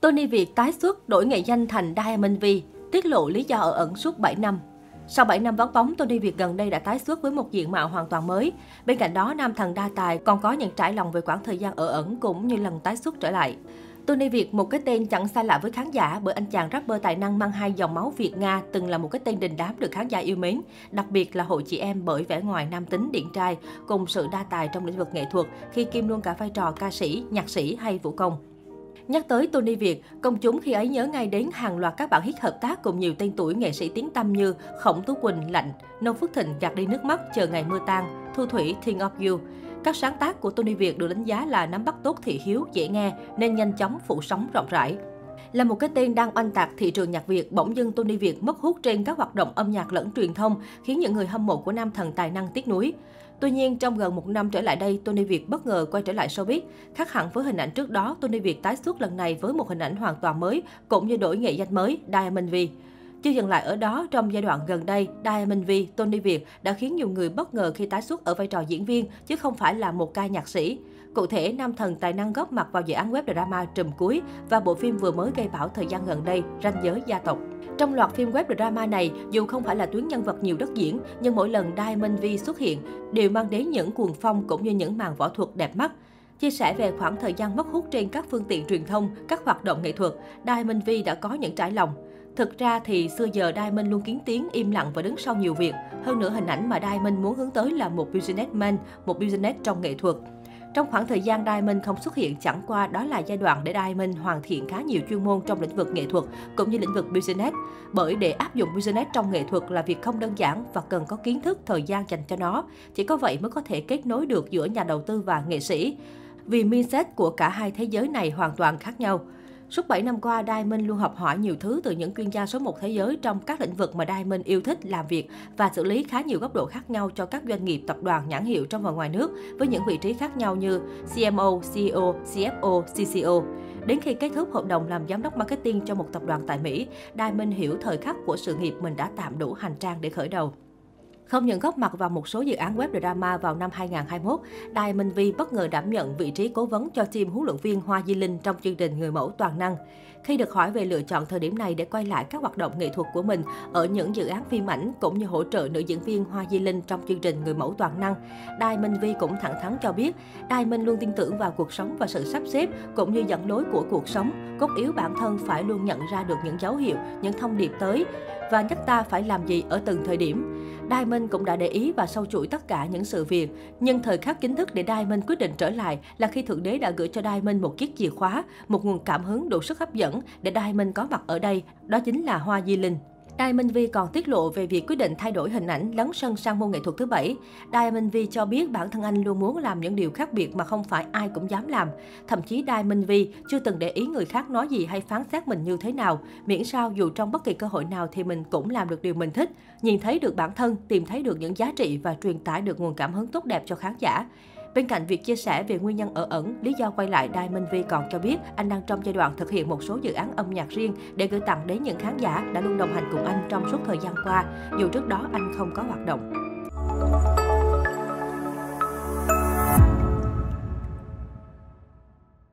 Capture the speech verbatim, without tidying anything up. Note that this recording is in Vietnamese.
Tony Việt tái xuất đổi nghệ danh thành Diamond V, tiết lộ lý do ở ẩn suốt bảy năm. Sau bảy năm vắng bóng, Tony Việt gần đây đã tái xuất với một diện mạo hoàn toàn mới. Bên cạnh đó, nam thần đa tài còn có những trải lòng về quãng thời gian ở ẩn cũng như lần tái xuất trở lại. Tony Việt, một cái tên chẳng xa lạ với khán giả bởi anh chàng rapper tài năng mang hai dòng máu Việt-Nga từng là một cái tên đình đám được khán giả yêu mến, đặc biệt là hội chị em bởi vẻ ngoài nam tính điển trai cùng sự đa tài trong lĩnh vực nghệ thuật khi kiêm luôn cả vai trò ca sĩ, nhạc sĩ hay vũ công. Nhắc tới Tony Việt, công chúng khi ấy nhớ ngay đến hàng loạt các bản hit hợp tác cùng nhiều tên tuổi nghệ sĩ tiếng tăm như Khổng Tú Quỳnh, Lạnh, Noo Phước Thịnh, Gạt đi nước mắt, Chờ ngày mưa tan, Thu Thủy, Think of You. Các sáng tác của Tony Việt được đánh giá là nắm bắt tốt thị hiếu, dễ nghe nên nhanh chóng phủ sóng rộng rãi. Là một cái tên đang oanh tạc thị trường nhạc Việt, bỗng dưng Tony Việt mất hút trên các hoạt động âm nhạc lẫn truyền thông, khiến những người hâm mộ của nam thần tài năng tiếc nuối. Tuy nhiên, trong gần một năm trở lại đây, Tony Việt bất ngờ quay trở lại showbiz. Khác hẳn với hình ảnh trước đó, Tony Việt tái xuất lần này với một hình ảnh hoàn toàn mới, cũng như đổi nghệ danh mới, Diamond V. Chưa dừng lại ở đó, trong giai đoạn gần đây, Diamond V, Tony Việt đã khiến nhiều người bất ngờ khi tái xuất ở vai trò diễn viên, chứ không phải là một ca nhạc sĩ. Cụ thể, nam thần tài năng góp mặt vào dự án web drama Trùm Cuối và bộ phim vừa mới gây bão thời gian gần đây, Ranh giới gia tộc. Trong loạt phim web drama này, dù không phải là tuyến nhân vật nhiều đất diễn, nhưng mỗi lần Diamond V xuất hiện đều mang đến những cuồng phong cũng như những màn võ thuật đẹp mắt. Chia sẻ về khoảng thời gian mất hút trên các phương tiện truyền thông, các hoạt động nghệ thuật, Diamond V đã có những trải lòng. Thực ra thì xưa giờ Diamond luôn kiến tiếng, im lặng và đứng sau nhiều việc. Hơn nữa, hình ảnh mà Diamond muốn hướng tới là một businessman, một business trong nghệ thuật. Trong khoảng thời gian Diamond không xuất hiện, chẳng qua đó là giai đoạn để Diamond hoàn thiện khá nhiều chuyên môn trong lĩnh vực nghệ thuật cũng như lĩnh vực business. Bởi để áp dụng business trong nghệ thuật là việc không đơn giản và cần có kiến thức, thời gian dành cho nó. Chỉ có vậy mới có thể kết nối được giữa nhà đầu tư và nghệ sĩ. Vì mindset của cả hai thế giới này hoàn toàn khác nhau. Suốt bảy năm qua, Diamond luôn học hỏi nhiều thứ từ những chuyên gia số một thế giới trong các lĩnh vực mà Diamond yêu thích làm việc và xử lý khá nhiều góc độ khác nhau cho các doanh nghiệp, tập đoàn, nhãn hiệu trong và ngoài nước với những vị trí khác nhau như xê em ô, xê e ô, xê ép ô, xê xê ô. Đến khi kết thúc hợp đồng làm giám đốc marketing cho một tập đoàn tại Mỹ, Diamond hiểu thời khắc của sự nghiệp mình đã tạm đủ hành trang để khởi đầu. Không những góp mặt vào một số dự án web drama vào năm hai nghìn không trăm hai mươi mốt, Diamond V bất ngờ đảm nhận vị trí cố vấn cho team huấn luyện viên Hoa Di Linh trong chương trình Người mẫu toàn năng. Khi được hỏi về lựa chọn thời điểm này để quay lại các hoạt động nghệ thuật của mình ở những dự án phim ảnh cũng như hỗ trợ nữ diễn viên Hoa Di Linh trong chương trình Người mẫu toàn năng, Diamond V cũng thẳng thắn cho biết Diamond luôn tin tưởng vào cuộc sống và sự sắp xếp cũng như dẫn lối của cuộc sống. Cốt yếu bản thân phải luôn nhận ra được những dấu hiệu, những thông điệp tới và nhắc ta phải làm gì ở từng thời điểm. Diamond cũng đã để ý và sâu chuỗi tất cả những sự việc. Nhưng thời khắc chính thức để Diamond quyết định trở lại là khi Thượng Đế đã gửi cho Diamond một chiếc chìa khóa, một nguồn cảm hứng đủ sức hấp dẫn để Diamond có mặt ở đây, đó chính là Hoa Di Linh. Diamond V còn tiết lộ về việc quyết định thay đổi hình ảnh lấn sân sang môn nghệ thuật thứ bảy. Diamond V cho biết bản thân anh luôn muốn làm những điều khác biệt mà không phải ai cũng dám làm. Thậm chí Diamond V chưa từng để ý người khác nói gì hay phán xét mình như thế nào, miễn sao dù trong bất kỳ cơ hội nào thì mình cũng làm được điều mình thích, nhìn thấy được bản thân, tìm thấy được những giá trị và truyền tải được nguồn cảm hứng tốt đẹp cho khán giả. Bên cạnh việc chia sẻ về nguyên nhân ở ẩn, lý do quay lại, Diamond V còn cho biết anh đang trong giai đoạn thực hiện một số dự án âm nhạc riêng để gửi tặng đến những khán giả đã luôn đồng hành cùng anh trong suốt thời gian qua, dù trước đó anh không có hoạt động.